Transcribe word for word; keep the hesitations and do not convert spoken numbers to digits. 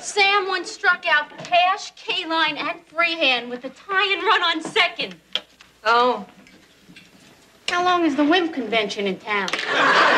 Sam once struck out Cash, K-Line, and Freehand with a tie and run on second. Oh. How long is the W I M convention in town?